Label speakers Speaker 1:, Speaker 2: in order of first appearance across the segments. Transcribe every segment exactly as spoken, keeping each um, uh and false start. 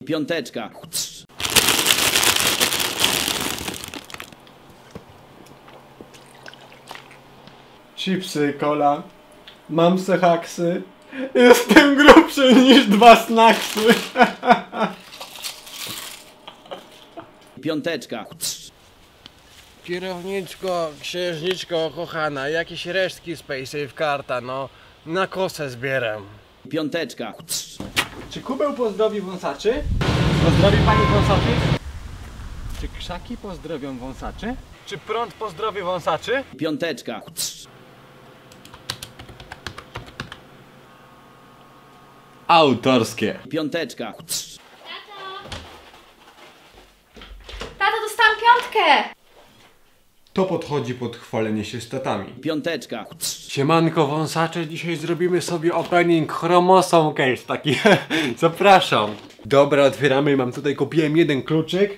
Speaker 1: Piąteczka.
Speaker 2: Chipsy, cola. Mam se haksy. Jestem grubszy niż dwa snacksy.
Speaker 1: Piąteczka.
Speaker 3: Kierowniczko, księżniczko kochana, jakieś resztki z Paysafe karta, no. Na kosę zbieram.
Speaker 1: Piąteczka.
Speaker 2: Czy kubeł pozdrowi wąsaczy? Pozdrowi pani wąsaczy? Czy krzaki pozdrowią wąsaczy? Czy prąd pozdrowi wąsaczy?
Speaker 1: Piąteczka.
Speaker 2: Autorskie.
Speaker 1: Piąteczka.
Speaker 4: Tato, dostałam piątkę!
Speaker 2: To podchodzi pod chwalenie się statami.
Speaker 1: Piąteczka.
Speaker 2: Siemanko wąsacze, dzisiaj zrobimy sobie opening chromosom case taki. Zapraszam. Dobra, otwieramy, mam tutaj, kupiłem jeden kluczyk.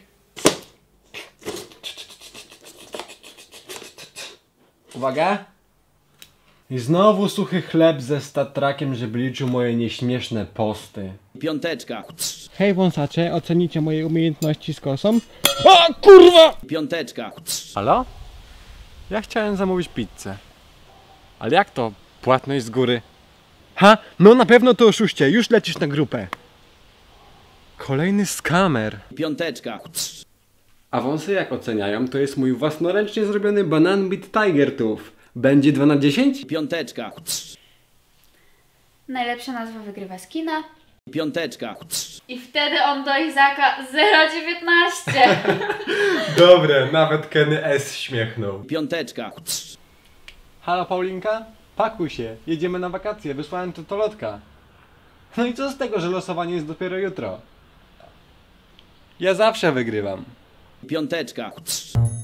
Speaker 2: Uwaga. I znowu suchy chleb ze statrakiem, żeby liczył moje nieśmieszne posty.
Speaker 1: Piąteczka.
Speaker 5: Hej wąsacze, ocenicie moje umiejętności z kosą? A kurwa!
Speaker 1: Piąteczka.
Speaker 2: Halo? Ja chciałem zamówić pizzę. Ale jak to? Płatność z góry. Ha? No na pewno to oszuście, już lecisz na grupę. Kolejny skamer.
Speaker 1: Piąteczka.
Speaker 2: A wąsy jak oceniają? To jest mój własnoręcznie zrobiony Banan Beat Tiger Tooth. Będzie dwa na dziesięć?
Speaker 1: Piąteczka.
Speaker 4: Najlepsza nazwa wygrywa skina.
Speaker 1: Piąteczka.
Speaker 4: I wtedy on do Izaka zero dziewiętnaście.
Speaker 2: Dobre, nawet Kenny S śmiechnął.
Speaker 1: Piąteczka.
Speaker 2: Halo Paulinka? Pakuj się, jedziemy na wakacje, wysłałem totolotka. No i co z tego, że losowanie jest dopiero jutro? Ja zawsze wygrywam.
Speaker 1: Piąteczka.